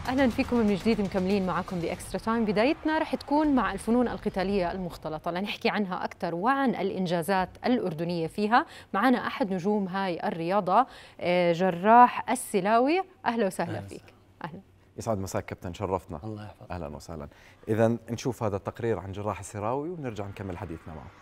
أهلا فيكم من جديد، مكملين معكم بإكسترا تايم. بدايتنا رح تكون مع الفنون القتالية المختلطة لنحكي عنها أكثر وعن الإنجازات الأردنية فيها. معنا أحد نجوم هاي الرياضة، جراح السلاوي. أهلا وسهلا فيك. أهلا، يسعد مساك كابتن، شرفتنا. الله يحفظك. أهلا وسهلا. إذا نشوف هذا التقرير عن جراح السراوي ونرجع نكمل حديثنا معه.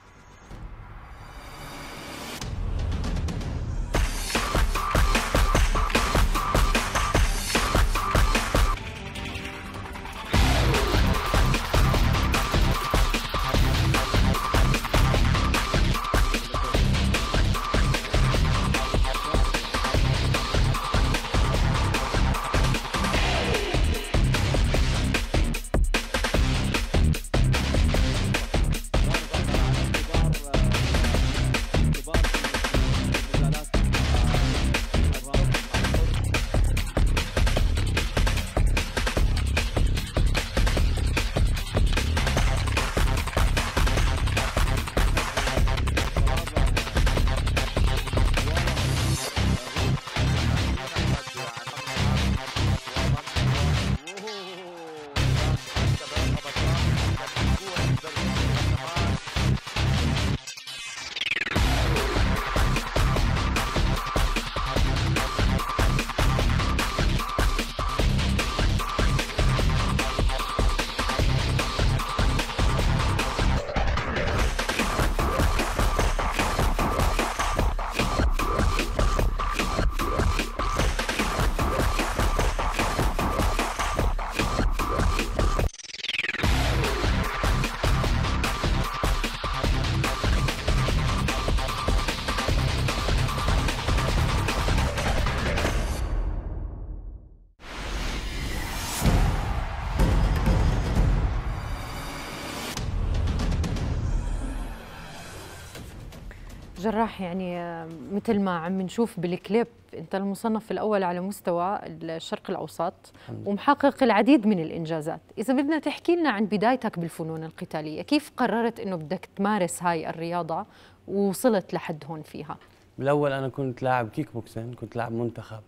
جراح، يعني مثل ما عم نشوف بالكليب، انت المصنف الاول على مستوى الشرق الاوسط ومحقق العديد من الانجازات. اذا بدنا تحكي لنا عن بدايتك بالفنون القتاليه، كيف قررت انه بدك تمارس هاي الرياضه ووصلت لحد هون فيها؟ بالاول انا كنت لاعب كيك بوكسين، كنت لاعب منتخب.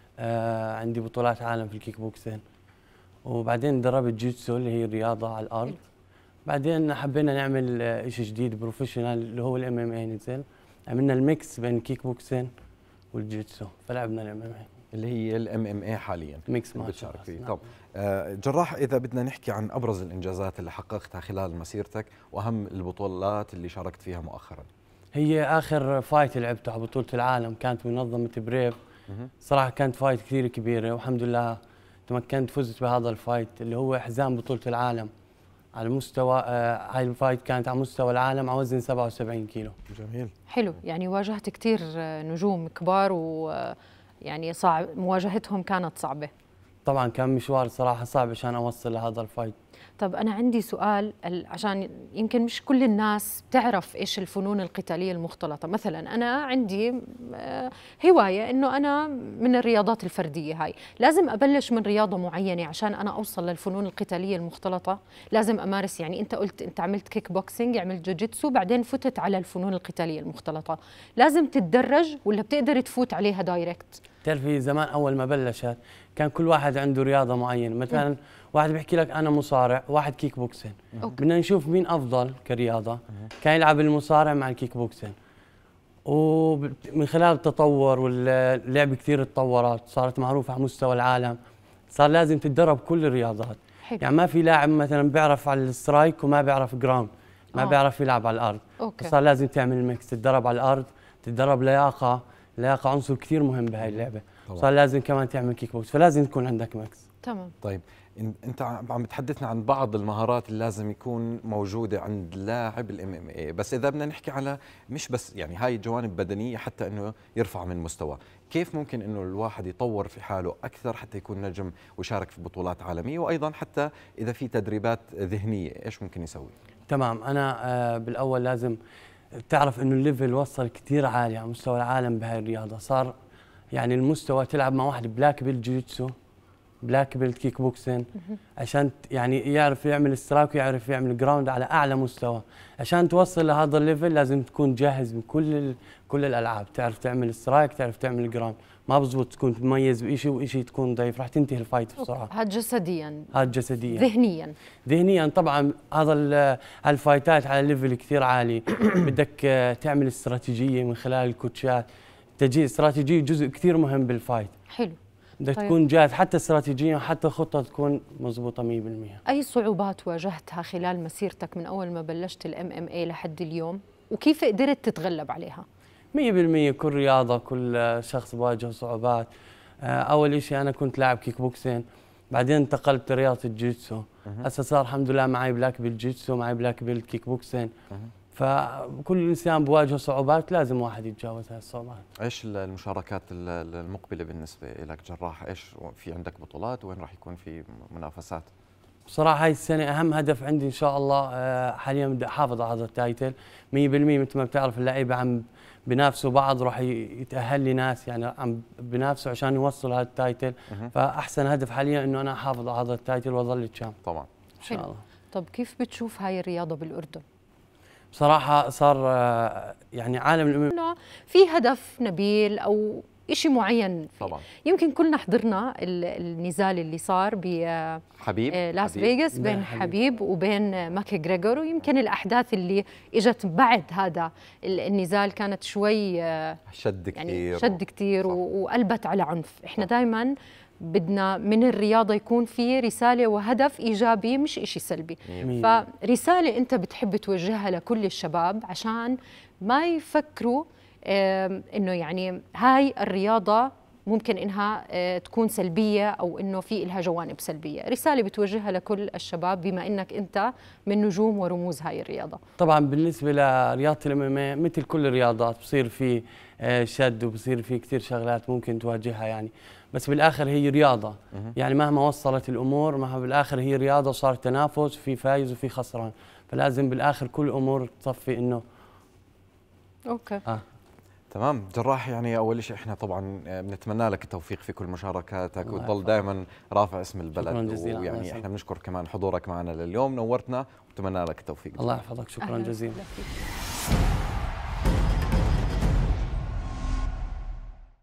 عندي بطولات عالم في الكيك بوكسين، وبعدين دربت جيتسو اللي هي الرياضه على الارض. بعدين حبينا نعمل شيء جديد بروفيشنال اللي هو الام ام اي. نزل عملنا الميكس بين الكيك بوكسين والجيتسو، فلعبنا الام ام اي اللي هي الام ام اي حاليا ميكس ما بتشارك فيه. طب جراح، اذا بدنا نحكي عن ابرز الانجازات اللي حققتها خلال مسيرتك واهم البطولات اللي شاركت فيها مؤخرا. هي اخر فايت لعبته على بطوله العالم كانت منظمه بريف. صراحه كانت فايت كثير كبيره، والحمد لله تمكنت فزت بهذا الفايت اللي هو حزام بطوله العالم على مستوى هاي الفايت كانت على مستوى العالم على وزن 77 كيلو. جميل، حلو. يعني واجهت كثير نجوم كبار، ويعني صعب مواجهتهم، كانت صعبه. طبعا كان مشوار صراحه صعب عشان اوصل لهذا الفايت. طب أنا عندي سؤال، عشان يمكن مش كل الناس بتعرف إيش الفنون القتالية المختلطة. مثلا أنا عندي هواية إنه أنا من الرياضات الفردية هاي، لازم أبلش من رياضة معينة عشان أنا أوصل للفنون القتالية المختلطة؟ لازم أمارس، يعني أنت قلت أنت عملت كيك بوكسينج، عملت جوجيتسو، بعدين فتت على الفنون القتالية المختلطة، لازم تتدرج ولا بتقدر تفوت عليها دايركت؟ بتعرفي زمان أول ما بلشت كان كل واحد عنده رياضة معينة. مثلا واحد بيحكي لك أنا مصارع، واحد كيك بوكسين. بدنا نشوف مين أفضل كرياضة. كان يلعب المصارع مع الكيك بوكسين، ومن خلال التطور واللعب كثير تطورت، صارت معروفة على مستوى العالم. صار لازم تتدرب كل الرياضات. يعني ما في لاعب مثلا بيعرف على السترايك وما بيعرف جراوند، ما بيعرف يلعب على الأرض. صار لازم تعمل ميكس، تتدرب على الأرض، تتدرب لياقة. اللياقة عنصر كثير مهم بهاي اللعبة. صار لازم كمان تعمل كيك بوكس، فلازم يكون عندك ميكس. تمام. طيب انت عم تحدثنا عن بعض المهارات اللي لازم يكون موجوده عند لاعب الام ام اي، بس اذا بدنا نحكي على مش بس يعني هاي جوانب بدنيه حتى انه يرفع من مستوى، كيف ممكن انه الواحد يطور في حاله اكثر حتى يكون نجم ويشارك في بطولات عالميه، وايضا حتى اذا في تدريبات ذهنيه ايش ممكن يسوي؟ تمام. انا بالاول لازم تعرف انه الليفل وصل كثير عالي على مستوى العالم بهاي الرياضه. صار يعني المستوى تلعب مع واحد بلاك بيلت جوجيتسو بلاك بيلت كيك بوكسين، عشان يعني يعرف يعمل سترايك ويعرف يعمل جراوند على اعلى مستوى. عشان توصل لهذا الليفل لازم تكون جاهز من كل الالعاب، تعرف تعمل سترايك، تعرف تعمل جراوند. ما بزبط تكون تميز بشيء وشيء تكون ضعيف، راح تنتهي الفايت بسرعه. هذا جسديا، هذا جسديا. ذهنيا طبعا هذا الفايتات على ليفل كثير عالي بدك تعمل استراتيجيه من خلال الكوتشات. استراتيجيه جزء كثير مهم بالفايت. حلو. بدك تكون جاهز، حتى استراتيجيا وحتى خطه تكون مضبوطه 100%. اي صعوبات واجهتها خلال مسيرتك من اول ما بلشت الام ام اي لحد اليوم، وكيف قدرت تتغلب عليها؟ 100% كل رياضه كل شخص بواجه صعوبات. اول شيء انا كنت لاعب كيك بوكسين، بعدين انتقلت لرياضه الجيتسو. هسه صار الحمد لله معي بلاك بالجيتسو، معي بلاك بالكيك بوكسين. فكل انسان بواجهه صعوبات، لازم واحد يتجاوز هاي الصعوبات. ايش المشاركات المقبله بالنسبه لك جراح؟ ايش في عندك بطولات؟ وين راح يكون في منافسات؟ بصراحه هاي السنه اهم هدف عندي ان شاء الله، حاليا بدي احافظ على هذا التايتل 100%. مثل ما بتعرف اللعيبه عم بنافسوا بعض، راح يتاهل لي ناس يعني عم بنافسوا عشان يوصلوا هذا التايتل. فاحسن هدف حاليا انه انا احافظ على هذا التايتل واظل تشامب طبعا ان شاء الله. طب كيف بتشوف هاي الرياضه بالاردن؟ بصراحه صار يعني عالم انه في هدف نبيل او شيء معين. طبعا يمكن كلنا حضرنا النزال اللي صار حبيب لاس فيغاس بين حبيب وبين ماكي جريجور، ويمكن الاحداث اللي اجت بعد هذا النزال كانت شوي شد كثير، يعني شد كثير وقلبت على عنف. احنا دائما بدنا من الرياضه يكون في رساله وهدف ايجابي مش إشي سلبي. فرساله انت بتحب توجهها لكل الشباب عشان ما يفكروا انه يعني هاي الرياضه ممكن انها تكون سلبيه او انه في لها جوانب سلبيه، رساله بتوجهها لكل الشباب بما انك انت من نجوم ورموز هاي الرياضه. طبعا بالنسبه لرياضه الام مثل كل الرياضات بصير في شد وبصير في كثير شغلات ممكن تواجهها يعني، بس بالاخر هي رياضه. يعني مهما وصلت الامور، مهما بالاخر هي رياضه وصار تنافس، في فايز وفي خسران، فلازم بالاخر كل الامور تصفي انه اوكي. تمام جراح. يعني اول شيء احنا طبعا بنتمنى لك التوفيق في كل مشاركاتك وتضل دائما رافع اسم البلد، ويعني احنا بنشكر كمان حضورك معنا لليوم، نورتنا وبتمنى لك التوفيق. الله يحفظك، شكرا جزيلا.